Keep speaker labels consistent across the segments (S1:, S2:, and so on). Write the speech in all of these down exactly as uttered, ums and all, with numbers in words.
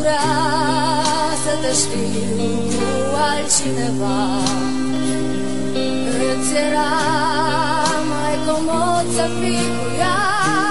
S1: vrea să te știu cu altcineva. Îți era mai comod să fii cu ea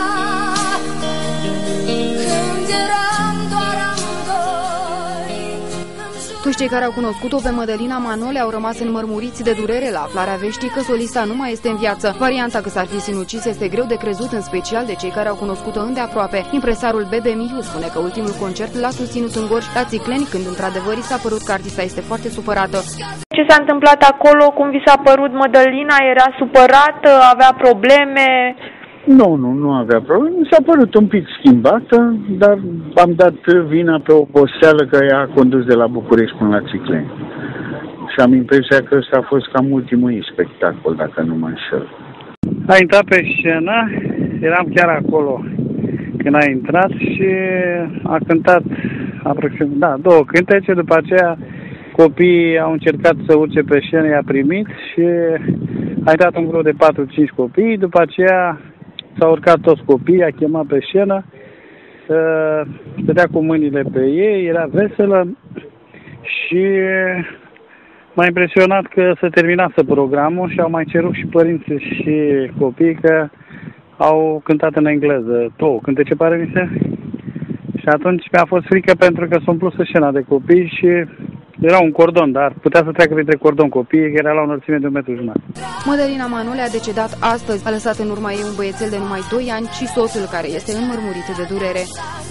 S1: când eram doar amândoi.
S2: Toți cei care au cunoscut-o pe Mădălina Manole au rămas înmărmuriți de durere la aflarea veștii că solista nu mai este în viață. Varianta că s-ar fi sinucis este greu de crezut, în special de cei care au cunoscut-o îndeaproape. Impresarul Bebe Miu spune că ultimul concert l-a susținut în Gorj, la Țicleni, când într-adevăr i s-a părut că artista este foarte supărată.
S3: Ce s-a întâmplat acolo, cum vi s-a părut Mădălina? Era supărată, avea probleme?
S4: Nu, nu, nu avea probleme. Mi s-a părut un pic schimbată, dar am dat vina pe oboseală că ea a condus de la București până la Țicleni. Și am impresia că ăsta a fost cam ultimul ei spectacol, dacă nu mă înșel.
S5: A intrat pe scenă, eram chiar acolo când a intrat și a cântat aproximativ, da, două cântece, după aceea copiii au încercat să urce pe scenă, i-a primit și a intrat un grup de patru-cinci copii, după aceea s-au urcat toți copiii, a chemat pe scenă, stătea cu mâinile pe ei, era veselă și m-a impresionat că se terminase programul și au mai cerut și părinții și copiii că au cântat în engleză, două cântece, pare mi se. Și atunci mi-a fost frică pentru că s-a umplusă scena de copii și era un cordon, dar putea să treacă printre cordon copiii, că era la o înălțime de un metru jumătate.
S2: Mădălina Manole a decedat astăzi. A lăsat în urma ei un băiețel de numai doi ani și soțul, care este înmărmurit de durere.